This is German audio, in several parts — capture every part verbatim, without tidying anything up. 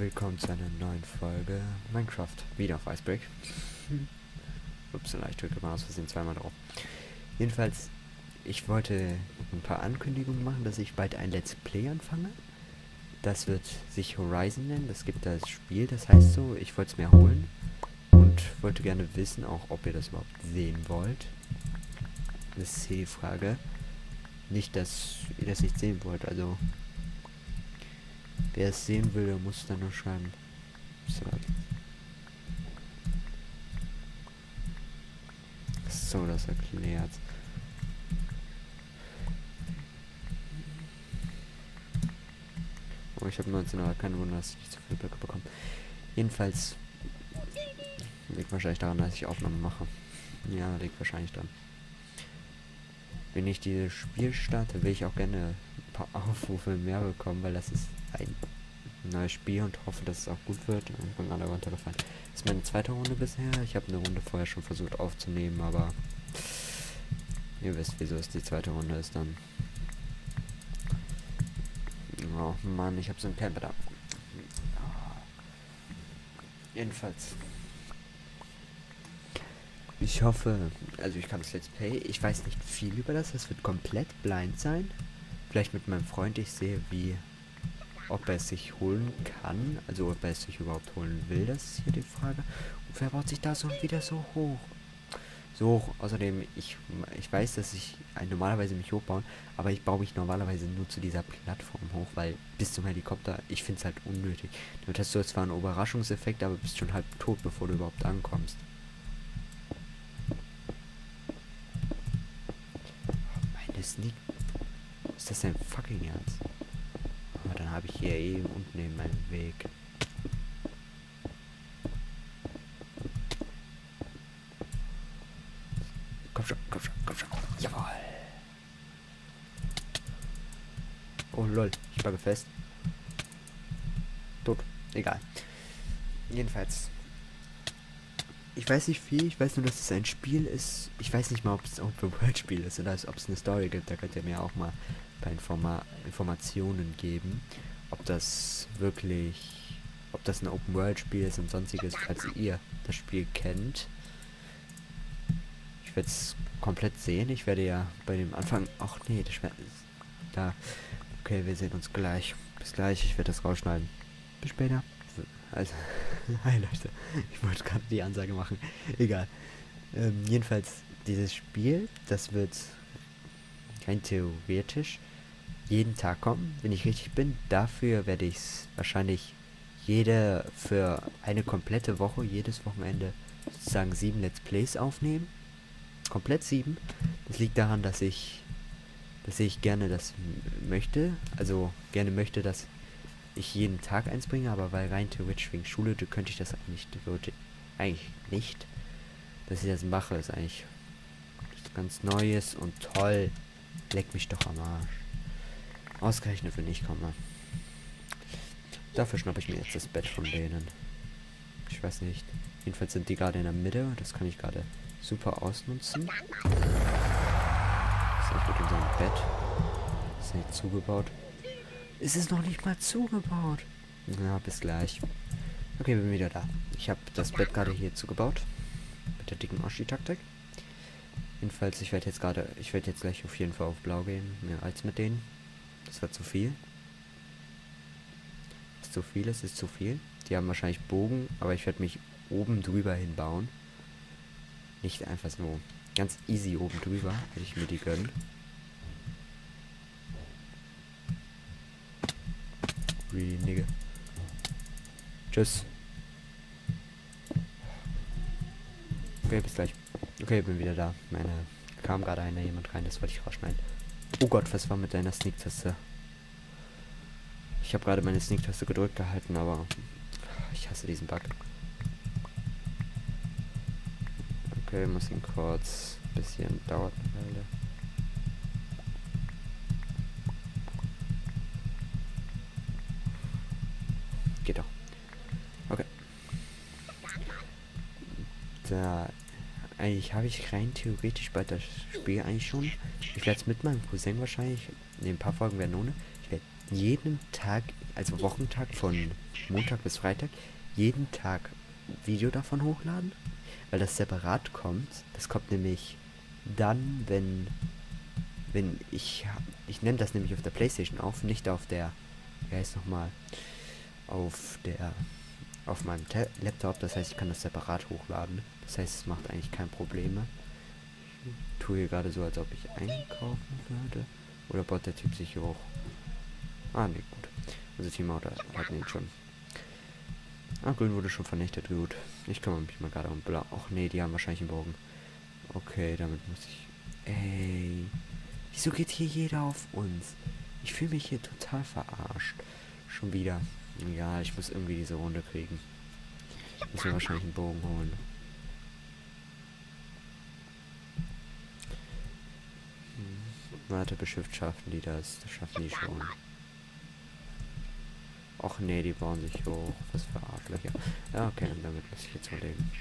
Willkommen zu einer neuen Folge Minecraft. Wieder auf Icebreak. Ups, ich drücke mal aus Versehen zweimal drauf. Jedenfalls, ich wollte ein paar Ankündigungen machen, dass ich bald ein Let's Play anfange. Das wird sich Horizon nennen. Das gibt das Spiel, das heißt so. Ich wollte es mir holen und wollte gerne wissen, auch ob ihr das überhaupt sehen wollt. Das ist hier die Frage. Nicht, dass ihr das nicht sehen wollt, also wer es sehen will, der muss dann nur schreiben. So. So, das erklärt. Oh, ich habe neunzehn, aber kein Wunder, dass ich nicht so viele Blöcke bekomme. Jedenfalls liegt wahrscheinlich daran, dass ich Aufnahmen mache. Ja, liegt wahrscheinlich dran. Wenn ich dieses Spiel starte, will ich auch gerne ein paar Aufrufe mehr bekommen, weil das ist ein neues Spiel und hoffe, dass es auch gut wird. Und bin alle runtergefallen. Das ist meine zweite Runde bisher. Ich habe eine Runde vorher schon versucht aufzunehmen, aber ihr wisst, wieso es die zweite Runde ist dann. Oh Mann, ich habe so einen Camper da. Jedenfalls. Ich hoffe, also ich kann das Let's Play, ich weiß nicht viel über das, das wird komplett blind sein. Vielleicht mit meinem Freund, ich sehe, wie, ob er es sich holen kann, also ob er es sich überhaupt holen will, das ist hier die Frage. Und wer baut sich da so wieder so hoch? So hoch, außerdem, ich, ich weiß, dass ich normalerweise mich hochbauen, aber ich baue mich normalerweise nur zu dieser Plattform hoch, weil bis zum Helikopter, ich finde es halt unnötig. Damit hast du jetzt zwar einen Überraschungseffekt, aber bist schon halb tot, bevor du überhaupt ankommst. Sneak. Ist das denn fucking ernst? Aber dann habe ich hier eben unten in meinem Weg. Komm schon, komm schon, komm schon. Jawohl. Oh lol, ich bleibe fest. Tot. Egal. Jedenfalls. Ich weiß nicht viel, ich weiß nur, dass es ein Spiel ist. Ich weiß nicht mal, ob es ein Open-World-Spiel ist oder ob es eine Story gibt. Da könnt ihr mir auch mal ein paar Informa Informationen geben. Ob das wirklich, ob das ein Open-World-Spiel ist und sonstiges, falls ihr das Spiel kennt. Ich werde es komplett sehen. Ich werde ja bei dem Anfang... Ach nee, das ist da. Okay, wir sehen uns gleich. Bis gleich, ich werde das rausschneiden. Bis später. Also, hi Leute, ich wollte gerade die Ansage machen, egal. Ähm, jedenfalls, dieses Spiel, das wird rein theoretisch jeden Tag kommen, wenn ich richtig bin. Dafür werde ich es wahrscheinlich jede, für eine komplette Woche, jedes Wochenende sozusagen sieben Let's Plays aufnehmen. Komplett sieben. Das liegt daran, dass ich, dass ich gerne das möchte, also gerne möchte, dass ich jeden Tag eins bringe, aber weil rein theoretisch wegen Schule, da könnte ich das eigentlich, würde, eigentlich nicht. Dass ich das mache, ist eigentlich ganz Neues und toll. Leck mich doch am Arsch. Ausgerechnet, wenn ich komme. Dafür schnappe ich mir jetzt das Bett von denen. Ich weiß nicht. Jedenfalls sind die gerade in der Mitte. Das kann ich gerade super ausnutzen. Das ist nicht mit unserem Bett. Das ist nicht zugebaut. Es ist noch nicht mal zugebaut. Ja, bis gleich. Okay, bin wieder da. Ich habe das Bett gerade hier zugebaut. Mit der dicken Oschi-Taktik. Jedenfalls, ich werde jetzt gerade, ich werde jetzt gleich auf jeden Fall auf Blau gehen. Mehr als mit denen. Das war zu viel. Ist zu viel, es ist zu viel. Die haben wahrscheinlich Bogen, aber ich werde mich oben drüber hinbauen. Nicht einfach so ganz easy oben drüber, wenn ich mir die gönnen. Really, Nigga. Tschüss. Okay, bis gleich. Okay, bin wieder da. Meine kam gerade einer jemand rein, das wollte ich rausschneiden. Oh Gott, was war mit deiner Sneak-Taste? Ich habe gerade meine Sneak-Taste gedrückt gehalten, aber ich hasse diesen Bug. Okay, muss ihn kurz ein bisschen dauert eine Weile. Geht doch. Okay. Da eigentlich habe ich rein theoretisch bei das Spiel eigentlich schon. Ich werde es mit meinem Cousin wahrscheinlich, in ein paar Folgen werden ohne. Ich werde jeden Tag also Wochentag von Montag bis Freitag, jeden Tag Video davon hochladen, weil das separat kommt. Das kommt nämlich dann, wenn, wenn ich, ich nehme das nämlich auf der PlayStation auf, nicht auf der, wie heißt nochmal, auf der, auf meinem Ta Laptop. Das heißt, ich kann das separat hochladen. Das heißt, es macht eigentlich kein Probleme. Ich tue hier gerade so, als ob ich einkaufen würde. Oder baut der Typ sich hier hoch? Ah, ne, gut. Unser Team hat, hat ihn schon. Ah, grün wurde schon vernichtet, gut. Ich kümmere mich mal gerade um blau. Ach nee, die haben wahrscheinlich einen Bogen. Okay, damit muss ich... Ey. Wieso geht hier jeder auf uns? Ich fühle mich hier total verarscht. Schon wieder. Ja, ich muss irgendwie diese Runde kriegen. Ich muss mir wahrscheinlich einen Bogen holen. Hm. Warte, beschifft schaffen die das. Das schaffen die schon. Och nee, die bauen sich hoch. Was für Arschlöcher. Ja, okay, damit muss ich jetzt mal leben.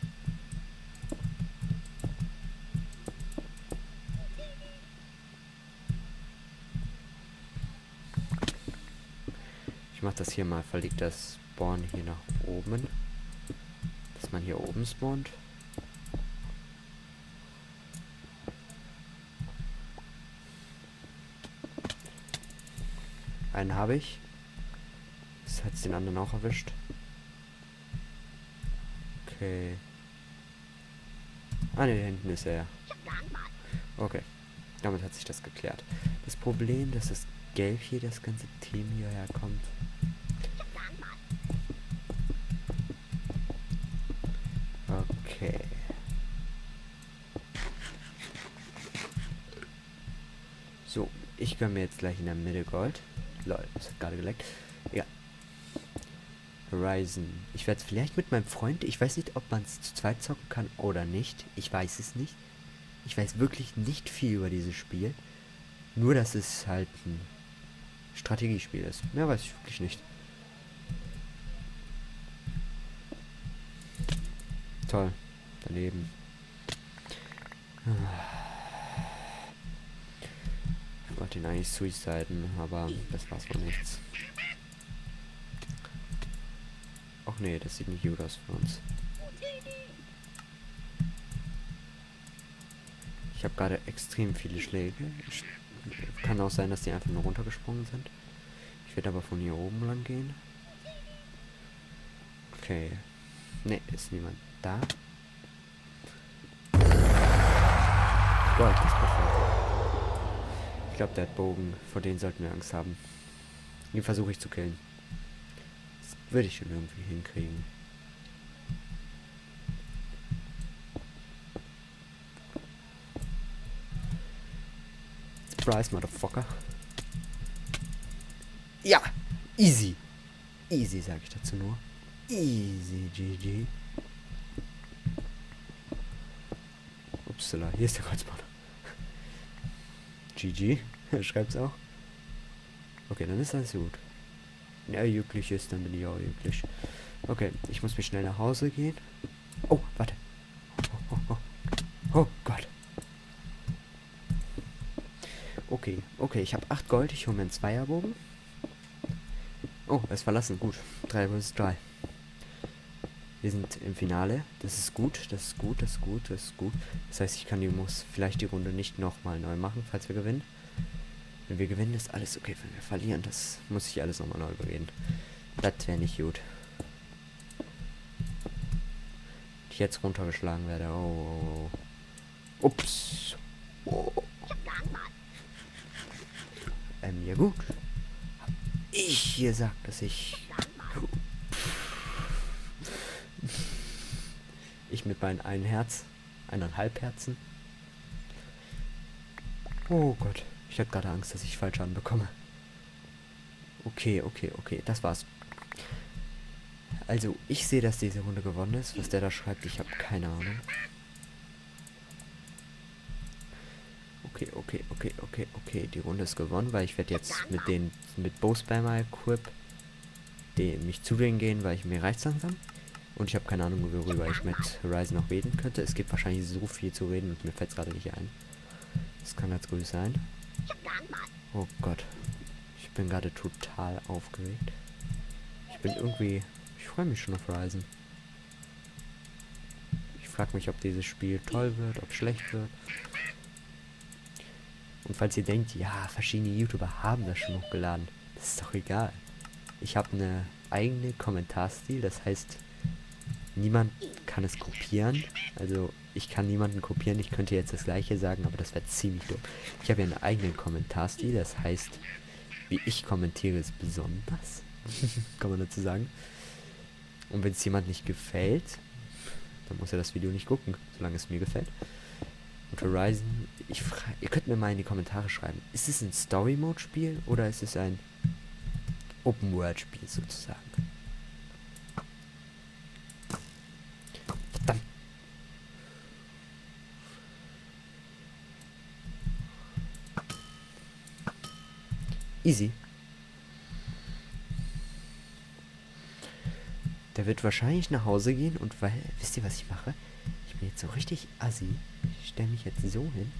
Ich mach das hier mal, verlegt das Spawn hier nach oben. Dass man hier oben spawnt. Einen habe ich. Das hat den anderen auch erwischt. Okay. Ah ne, da hinten ist er. Okay. Damit hat sich das geklärt. Das Problem, dass das Gelb hier, das ganze Team hierher kommt. Okay. So, ich gönne mir jetzt gleich in der Mitte Gold. Lol, das hat gerade geleckt. Ja. Horizon. Ich werde vielleicht mit meinem Freund, ich weiß nicht, ob man es zu zweit zocken kann oder nicht. Ich weiß es nicht. Ich weiß wirklich nicht viel über dieses Spiel. Nur, dass es halt ein Strategiespiel ist. Mehr weiß ich wirklich nicht. Toll. Daneben. Ich wollte ihn eigentlich suiciden, aber das war's wohl nichts. Ach nee, das sieht nicht gut aus für uns. Ich habe gerade extrem viele Schläge. Ich, kann auch sein, dass die einfach nur runtergesprungen sind. Ich werde aber von hier oben lang gehen. Okay. Ne, ist niemand da. Gold ist perfekt. Ich glaube, der hat Bogen. Vor denen sollten wir Angst haben. Den versuche ich zu killen. Das würde ich schon irgendwie hinkriegen. Surprise, Motherfucker. Ja! Easy! Easy, sage ich dazu nur. Easy, G G. Upsala, hier ist der Kreuzbahn. G G, er schreibt's auch. Okay, dann ist alles gut. Wenn er glücklich ist, dann bin ich auch glücklich. Okay, ich muss mich schnell nach Hause gehen. Oh, warte. Oh, oh, oh. Oh Gott. Okay, okay, ich habe acht Gold. Ich hole mir einen Zweierbogen. Oh, er ist verlassen. Gut. drei versus drei. Wir sind im Finale. Das ist gut, das ist gut, das ist gut, das ist gut. Das heißt, ich kann die muss vielleicht die Runde nicht nochmal neu machen, falls wir gewinnen. Wenn wir gewinnen, ist alles okay. Wenn wir verlieren, das muss ich alles nochmal neu bereden. Das wäre nicht gut. Ich jetzt runtergeschlagen werde. Oh. Ups. Oh. Ähm, ja gut. Hab ich gesagt, dass ich... Ich mit meinen ein Herz, eineinhalb Herzen. Oh Gott, ich habe gerade Angst, dass ich falsch anbekomme. Okay, okay, okay, das war's. Also, ich sehe, dass diese Runde gewonnen ist. Was der da schreibt, ich habe keine Ahnung. Okay, okay, okay, okay, okay. Die Runde ist gewonnen, weil ich werde jetzt mit den mit Bow-Spammer Equip den mich zu denen gehen, weil ich mir reicht langsam. Und ich habe keine Ahnung, worüber ich mit Horizon noch reden könnte. Es gibt wahrscheinlich so viel zu reden und mir fällt es gerade nicht ein. Das kann ganz gut sein. Oh Gott. Ich bin gerade total aufgeregt. Ich bin irgendwie... Ich freue mich schon auf Horizon. Ich frage mich, ob dieses Spiel toll wird, ob schlecht wird. Und falls ihr denkt, ja, verschiedene YouTuber haben das schon hochgeladen, das ist doch egal. Ich habe eine eigene Kommentarstil, das heißt, niemand kann es kopieren. Also ich kann niemanden kopieren, ich könnte jetzt das gleiche sagen, aber das wäre ziemlich doof. Ich habe ja einen eigenen Kommentarstil, das heißt, wie ich kommentiere, ist besonders. Kann man dazu sagen. Und wenn es jemand nicht gefällt, dann muss er das Video nicht gucken, solange es mir gefällt. Und Horizon, ich frage, ihr könnt mir mal in die Kommentare schreiben, ist es ein Story-Mode-Spiel oder ist es ein Open-World-Spiel sozusagen? Verdammt. Easy. Der wird wahrscheinlich nach Hause gehen und weil, wisst ihr, was ich mache? Ich bin jetzt so richtig assi. Ich stelle mich jetzt so hin.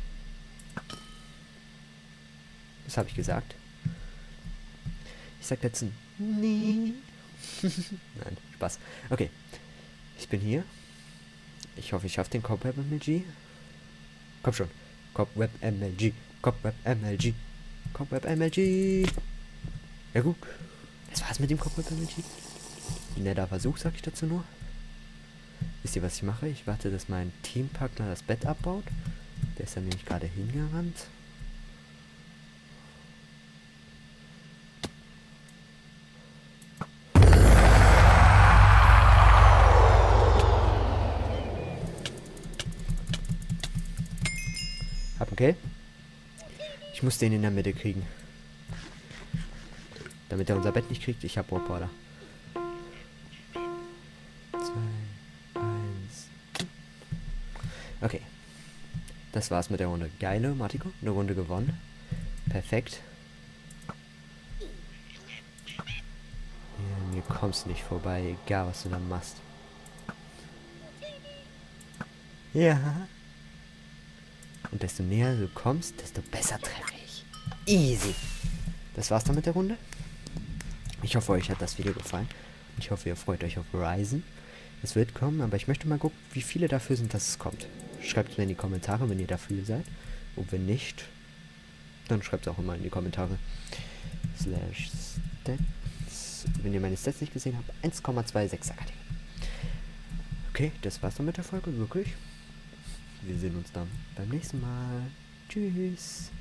Was habe ich gesagt? Ich sag jetzt ein Nee. Nein, Spaß. Okay. Ich bin hier. Ich hoffe, ich schaffe den Cobweb M L G. Komm schon. Cobweb M L G. Cobweb M L G. Cobweb M L G. Ja gut. Das war's mit dem Cobweb M L G. Netter Versuch, sag ich dazu nur. Wisst ihr, was ich mache? Ich warte, dass mein Teampartner das Bett abbaut. Der ist dann nämlich gerade hingerannt. Hab okay. Ich muss den in der Mitte kriegen. Damit er unser Bett nicht kriegt. Ich hab Warborder. Okay. Das war's mit der Runde. Geile, Martiko. Eine Runde gewonnen. Perfekt. Ja, mir kommst nicht vorbei, egal was du da machst. Ja. Und desto näher du kommst, desto besser treffe ich. Easy. Das war's dann mit der Runde. Ich hoffe, euch hat das Video gefallen. Ich hoffe, ihr freut euch auf Horizon. Es wird kommen, aber ich möchte mal gucken, wie viele dafür sind, dass es kommt. Schreibt es mir in die Kommentare, wenn ihr dafür seid. Und wenn nicht, dann schreibt es auch immer in die Kommentare. Slash Stats. Wenn ihr meine Stats nicht gesehen habt, eins Komma sechsundzwanzig Akademie. Okay, das war's dann mit der Folge, wirklich. Wir sehen uns dann beim nächsten Mal. Tschüss.